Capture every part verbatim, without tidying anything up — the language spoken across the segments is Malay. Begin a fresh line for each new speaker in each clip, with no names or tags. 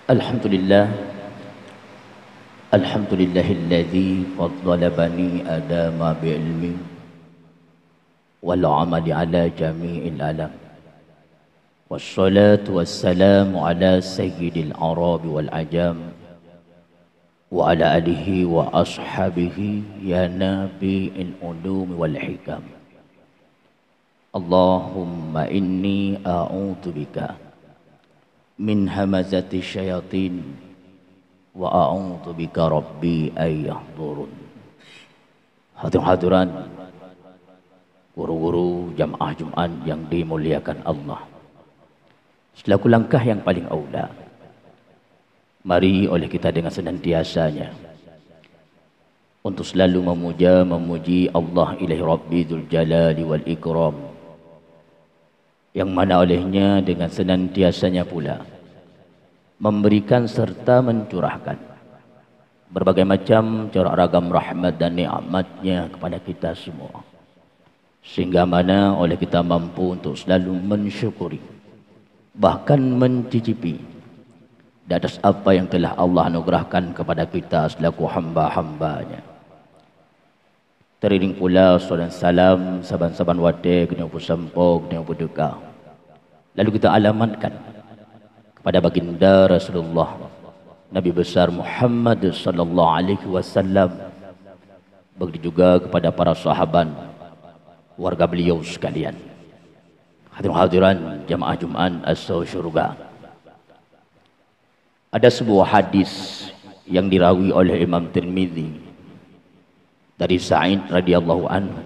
Alhamdulillah, Alhamdulillahilladzi faddala bani adama bi'ilmi wal amali ala jami'il alam. Wassalatu wassalamu ala sayyidil arabi wal ajam wa ala alihi wa ashabihi ya nabi'il ulumi wal hikam. Allahumma inni a'udzu bika min hamazati syayatin wa a'udzu bika rabbi ay yahdurun. Hadirin guru-guru jamaah Jumat yang dimuliakan Allah, selaku langkah yang paling aula, mari oleh kita dengan senantiasanya untuk selalu memuja memuji Allah ilahi Rabbi dzul jalali wal ikram, yang mana olehnya dengan senantiasanya pula memberikan serta mencurahkan berbagai macam corak ragam rahmat dan nikmatnya kepada kita semua, sehingga mana oleh kita mampu untuk selalu mensyukuri, bahkan mencicipi di atas apa yang telah Allah anugerahkan kepada kita selaku hamba-hambanya. Teriring pula salam salam saban-saban wate kena pusampok kena berduka, lalu kita alamatkan kepada baginda Rasulullah Nabi besar Muhammad sallallahu alaihi wasallam, begitu juga kepada para sahabat warga beliau sekalian. Hadirin jamaah Jumat asal syurga. Ada sebuah hadis yang dirawi oleh Imam Tirmizi dari Sa'id radhiyallahu anhu.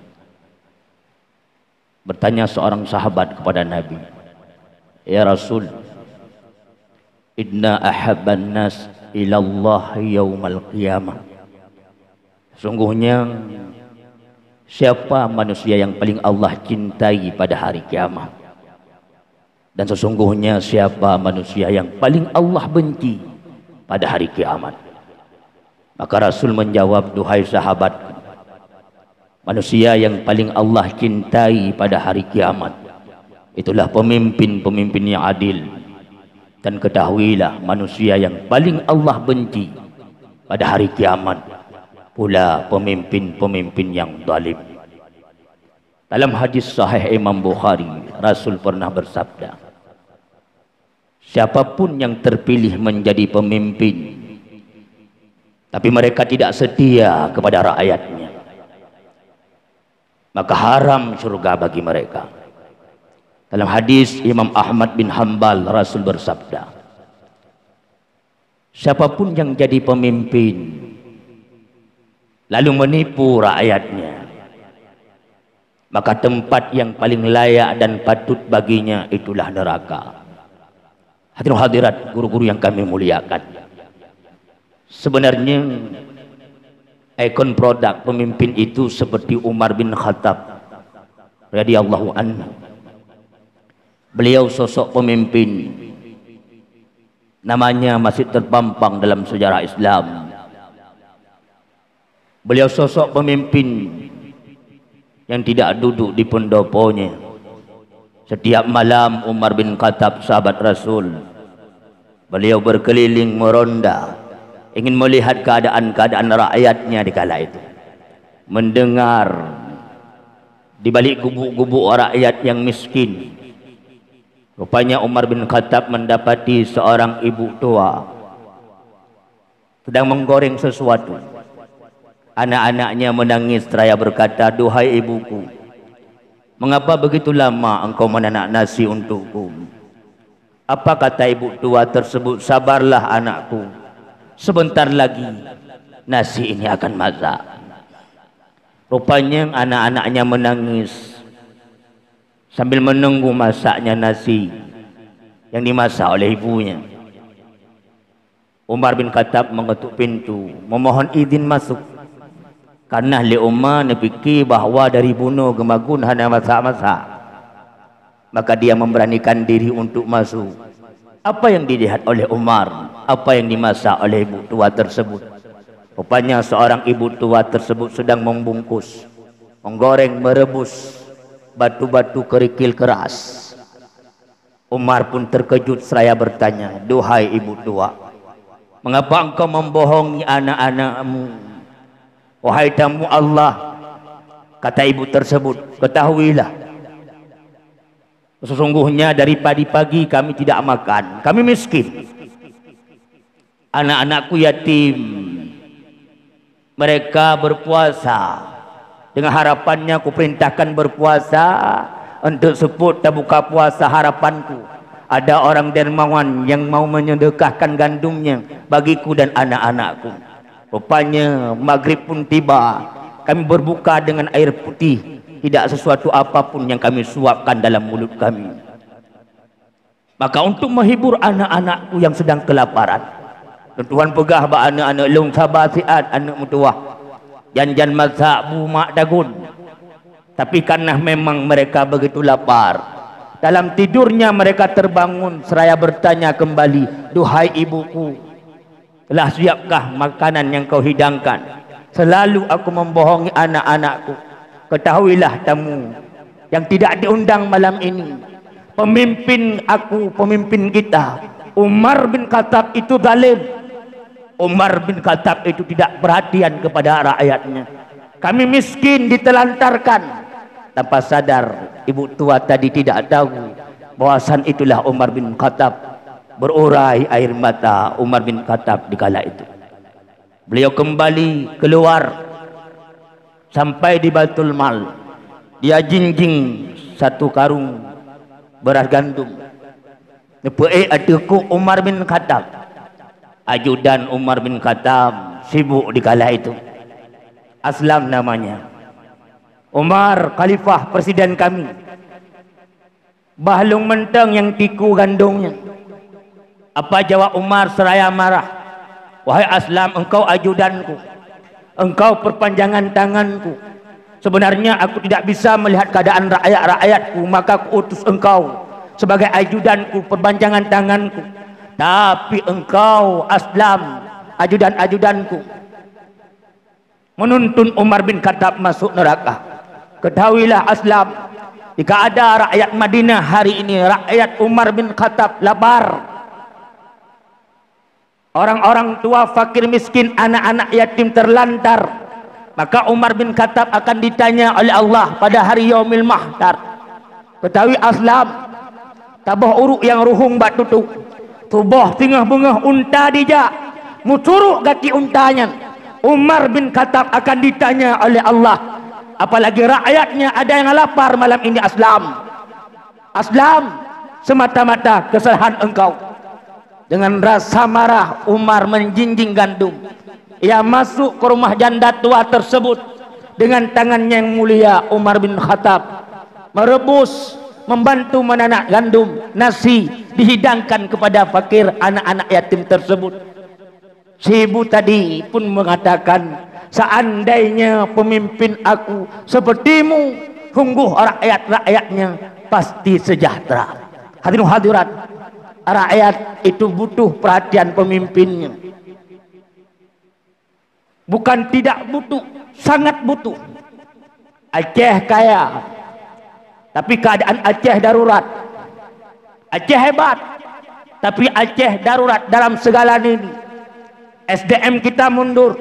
Bertanya seorang sahabat kepada Nabi, "Ya Rasul, inna ahabban nas ilallah yaumal qiyamah." Sungguhnya siapa manusia yang paling Allah cintai pada hari kiamat? Dan sesungguhnya siapa manusia yang paling Allah benci pada hari kiamat? Maka Rasul menjawab, "Duhai sahabat, manusia yang paling Allah cintai pada hari kiamat itulah pemimpin-pemimpin yang adil. Dan ketahuilah manusia yang paling Allah benci pada hari kiamat pula pemimpin-pemimpin yang zalim." Dalam hadis sahih Imam Bukhari, Rasul pernah bersabda, siapapun yang terpilih menjadi pemimpin tapi mereka tidak setia kepada rakyatnya, maka haram surga bagi mereka. Dalam hadis Imam Ahmad bin Hanbal, Rasul bersabda, siapapun yang jadi pemimpin lalu menipu rakyatnya, maka tempat yang paling layak dan patut baginya itulah neraka. Hadirin hadirat guru-guru yang kami muliakan, sebenarnya ikon produk pemimpin itu seperti Umar bin Khattab radhiyallahu anhu. Beliau sosok pemimpin, namanya masih terpampang dalam sejarah Islam. Beliau sosok pemimpin yang tidak duduk di pendoponya. Setiap malam Umar bin Khattab sahabat Rasul, beliau berkeliling meronda, ingin melihat keadaan-keadaan rakyatnya di kala itu, mendengar di balik gubuk-gubuk rakyat yang miskin. Rupanya Umar bin Khattab mendapati seorang ibu tua sedang menggoreng sesuatu. Anak-anaknya menangis seraya berkata, "Duhai ibuku, mengapa begitu lama engkau menanak nasi untukku?" Apa kata ibu tua tersebut? "Sabarlah anakku, sebentar lagi nasi ini akan masak." Rupanya anak-anaknya menangis sambil menunggu masaknya nasi yang dimasak oleh ibunya. Umar bin Khattab mengetuk pintu, memohon izin masuk. Karena li Umar fikir bahawa dari bunuh gemagun hana masak-masak, maka dia memberanikan diri untuk masuk. Apa yang dilihat oleh Umar? Apa yang dimasak oleh ibu tua tersebut? Rupanya seorang ibu tua tersebut sedang membungkus, menggoreng, merebus batu-batu kerikil keras. Umar pun terkejut seraya bertanya, "Duhai ibu tua, mengapa engkau membohongi anak-anakmu?" "Wahai tamu Allah," kata ibu tersebut, "ketahuilah, sesungguhnya dari pagi-pagi kami tidak makan, kami miskin. Anak-anakku yatim, mereka berpuasa. Dengan harapannya aku perintahkan berpuasa untuk sebut dan buka puasa harapanku. Ada orang dermawan yang mau menyedekahkan gandumnya bagiku dan anak-anakku. Rupanya maghrib pun tiba. Kami berbuka dengan air putih. Tidak sesuatu apapun yang kami suapkan dalam mulut kami. Maka untuk menghibur anak-anakku yang sedang kelaparan, Tuhan pegah ba anak-anak long sabar siat anak mutuah. Janjan masak bu mak dagun. Tapi karena memang mereka begitu lapar, dalam tidurnya mereka terbangun seraya bertanya kembali, "Duhai ibuku, telah siapkah makanan yang kau hidangkan? Selalu aku membohongi anak-anakku. Ketahuilah tamu yang tidak diundang malam ini, pemimpin aku, pemimpin kita, Umar bin Khattab itu zalim. Umar bin Khattab itu tidak perhatian kepada rakyatnya. Kami miskin ditelantarkan." Tanpa sadar ibu tua tadi tidak tahu bahasan itulah Umar bin Khattab. Berurai air mata Umar bin Khattab di kala itu. Beliau kembali keluar sampai di Baitul Mal. Dia jinjing satu karung beras gandum. Nepee adeku Umar bin Khattab. Ajudan Umar bin Khattab sibuk di kala itu. Aslam namanya. "Umar, khalifah presiden kami. Bahlung menteng yang tiku gandungnya." Apa jawab Umar seraya marah? "Wahai Aslam, engkau ajudanku. Engkau perpanjangan tanganku. Sebenarnya aku tidak bisa melihat keadaan rakyat-rakyatku, maka aku utus engkau sebagai ajudanku, perpanjangan tanganku. Tapi engkau Aslam, ajudan-ajudanku, menuntun Umar bin Khattab masuk neraka. Ketahuilah Aslam, jika ada rakyat Madinah hari ini, rakyat Umar bin Khattab lapar, orang-orang tua fakir miskin, anak-anak yatim terlantar, maka Umar bin Khattab akan ditanya oleh Allah pada hari yaumil mahsyar. Ketahui Aslam, tabah uruk yang ruhung bat tutuk, tubuh tingah bengah unta dijak, mucuruk kaki untanya. Umar bin Khattab akan ditanya oleh Allah, apalagi rakyatnya ada yang lapar malam ini. Aslam, Aslam, semata-mata kesalahan engkau." Dengan rasa marah Umar menjinjing gandum. Ia masuk ke rumah janda tua tersebut. Dengan tangannya yang mulia Umar bin Khattab merebus, membantu menanak gandum, nasi dihidangkan kepada fakir anak-anak yatim tersebut. Si ibu tadi pun mengatakan, "Seandainya pemimpin aku sepertimu, sungguh rakyat-rakyatnya pasti sejahtera." Hadirin hadirat, rakyat itu butuh perhatian pemimpinnya. Bukan tidak butuh, sangat butuh. Aceh kaya, tapi keadaan Aceh darurat. Aceh hebat, tapi Aceh darurat dalam segala ini. S D M kita mundur.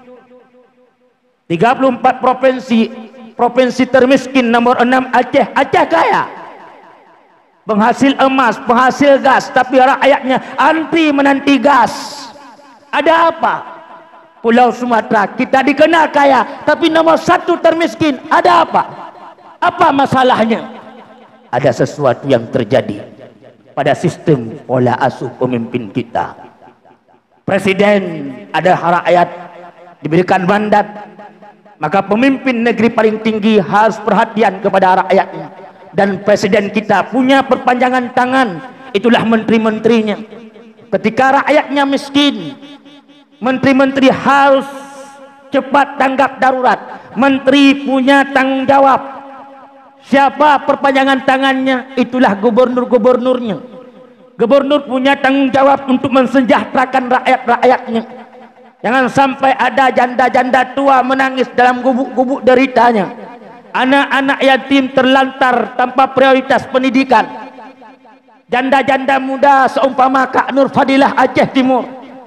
tiga puluh empat provinsi, provinsi termiskin nomor enam Aceh. Aceh kaya, penghasil emas, penghasil gas, tapi rakyatnya anti menanti gas. Ada apa? Pulau Sumatera kita dikenal kaya, tapi nomor satu termiskin. Ada apa? Apa masalahnya? Ada sesuatu yang terjadi pada sistem pola asuh pemimpin kita. Presiden adalah rakyat, diberikan mandat, maka pemimpin negeri paling tinggi harus perhatian kepada rakyatnya. Dan presiden kita punya perpanjangan tangan, itulah menteri-menterinya. Ketika rakyatnya miskin, menteri-menteri harus cepat tanggap darurat. Menteri punya tanggung jawab. Siapa perpanjangan tangannya? Itulah gubernur-gubernurnya. Gubernur punya tanggung jawab untuk mensejahterakan rakyat-rakyatnya. Jangan sampai ada janda-janda tua menangis dalam gubuk-gubuk deritanya. Anak-anak yatim terlantar tanpa prioritas pendidikan. Janda-janda muda seumpama Kak Nur Fadilah Aceh Timur,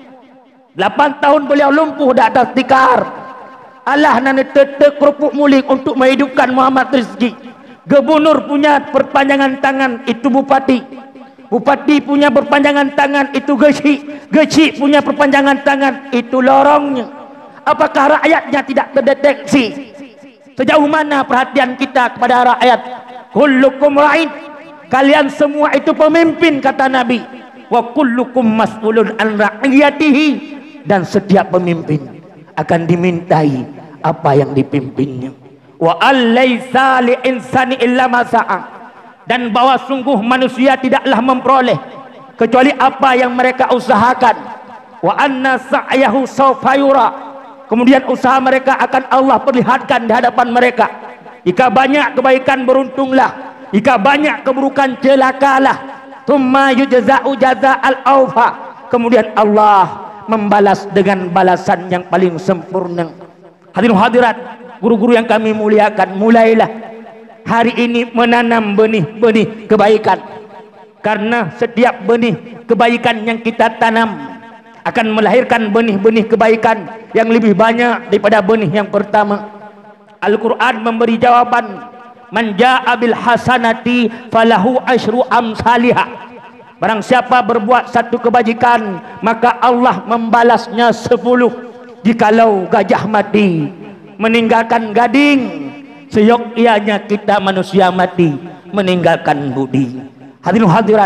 lapan tahun beliau lumpuh di atas tikar. Allah nana tetek kerupuk muling untuk menghidupkan Muhammad Rizki. Gubernur punya perpanjangan tangan, itu bupati. Bupati punya perpanjangan tangan, itu geci. Geci punya perpanjangan tangan, itu lorongnya. Apakah rakyatnya tidak terdeteksi? Sejauh mana perhatian kita kepada rakyat? Kullukum ra'in, kalian semua itu pemimpin, kata Nabi. Wa kullukum mas'ulun an ra'iyatihi, dan setiap pemimpin akan dimintai apa yang dipimpinnya. Wa allaisa li insani illa ma sa'a, dan bahwa sungguh manusia tidaklah memperoleh kecuali apa yang mereka usahakan. Wa anna sa'yahu sawfa yura, kemudian usaha mereka akan Allah perlihatkan di hadapan mereka. Jika banyak kebaikan, beruntunglah. Jika banyak keburukan, celakalah. Tsumma yujza'u jaza'al awfa, kemudian Allah membalas dengan balasan yang paling sempurna. Hadirin hadirat, guru-guru yang kami muliakan, mulailah hari ini menanam benih-benih kebaikan. Karena setiap benih kebaikan yang kita tanam akan melahirkan benih-benih kebaikan yang lebih banyak daripada benih yang pertama. Al-Quran memberi jawaban, man jaa bil hasanati falahu asyru amsalihah. Barang siapa berbuat satu kebajikan, maka Allah membalasnya sepuluh. Jikalau gajah mati meninggalkan gading, seyogyanya kita manusia mati meninggalkan budi. Hadirin hadirat,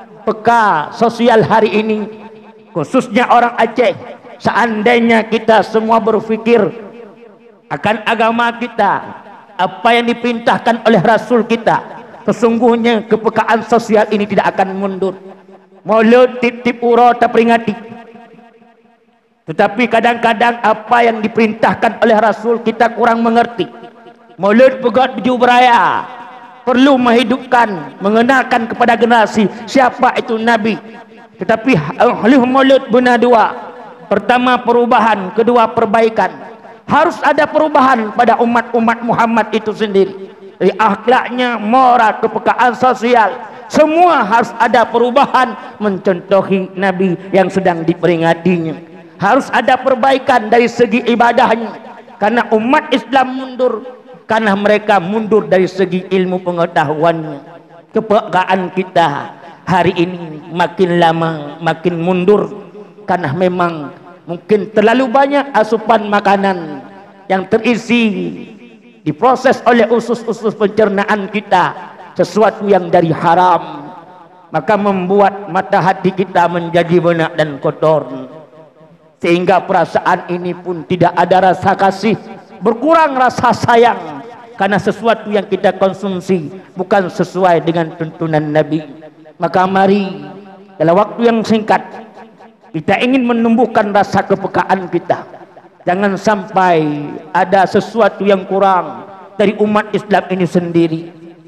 peka sosial hari ini, khususnya orang Aceh, seandainya kita semua berfikir akan agama kita, apa yang diperintahkan oleh Rasul kita, sesungguhnya kepekaan sosial ini tidak akan mundur. Maulud tip-tip uro terperingati, tetapi kadang-kadang apa yang diperintahkan oleh Rasul kita kurang mengerti. Maulud pegat baju beraya, perlu menghidupkan, mengenalkan kepada generasi siapa itu Nabi. Tetapi oleh Maulud guna dua, pertama perubahan, kedua perbaikan. Harus ada perubahan pada umat-umat Muhammad itu sendiri. Dari akhlaknya, moral, kepekaan sosial, semua harus ada perubahan mencontohi Nabi yang sedang diperingatinya. Harus ada perbaikan dari segi ibadahnya, karena umat Islam mundur karena mereka mundur dari segi ilmu pengetahuannya. Kepekaan kita hari ini makin lama makin mundur karena memang mungkin terlalu banyak asupan makanan yang terisi diproses oleh usus-usus pencernaan kita, sesuatu yang dari haram, maka membuat mata hati kita menjadi benak dan kotor, sehingga perasaan ini pun tidak ada rasa kasih, berkurang rasa sayang, karena sesuatu yang kita konsumsi bukan sesuai dengan tuntunan Nabi. Maka mari dalam waktu yang singkat kita ingin menumbuhkan rasa kepekaan kita. Jangan sampai ada sesuatu yang kurang dari umat Islam ini sendiri.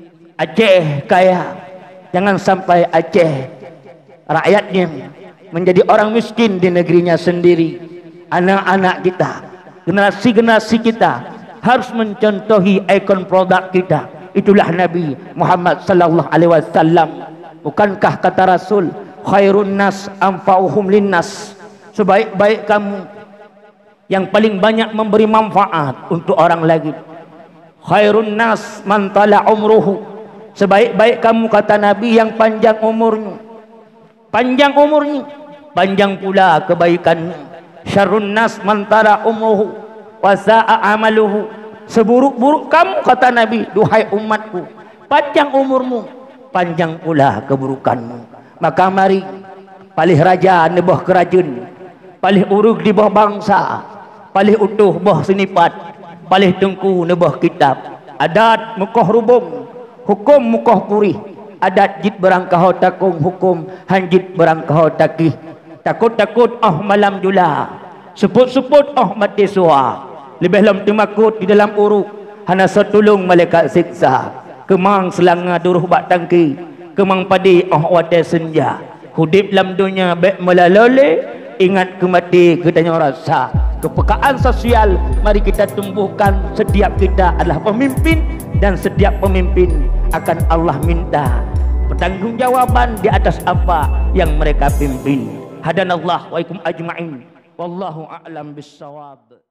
Aceh kaya, jangan sampai Aceh rakyatnya menjadi orang miskin di negerinya sendiri. Anak-anak kita, generasi-generasi kita harus mencontohi ikon produk kita. Itulah Nabi Muhammad sallallahu alaihi wasallam. Bukankah kata Rasul, khairun nas anfa'uhum linnas, sebaik-baik kamu yang paling banyak memberi manfaat untuk orang lain. Khairun nas man tala umruhu, sebaik-baik kamu kata Nabi yang panjang umurnya. Panjang umurnya, panjang pula kebaikannya. Syarrun nas man tala umruhu wa sa'a amaluhu, seburuk-buruk kamu kata Nabi, duhai umatku, panjang umurmu, panjang pula keburukanmu. Maka mari palih raja di bawah kerajaan, palih urug di bawah bangsa, palih utuh bawah senipat, palih tengku di bawah kitab. Adat mukoh rubung, hukum mukoh purih. Adat jit berangkau takung, hukum hanjit berangkau takih. Takut-takut oh malam jula, seput-seput oh mati suah. Lebih lam temakut di dalam uruk, hana setulung malaikat siksa. Kemang selanga duruh bak tangki, kemang padi oh wate senja. Hudip dalam dunia baik melalole, ingat kemati ketanya rasa. Kepekaan sosial mari kita tumbuhkan. Setiap kita adalah pemimpin, dan setiap pemimpin akan Allah minta pertanggungjawaban di atas apa yang mereka pimpin. Hadanallah wa ikum ajma'in. Wallahu a'lam bissawab.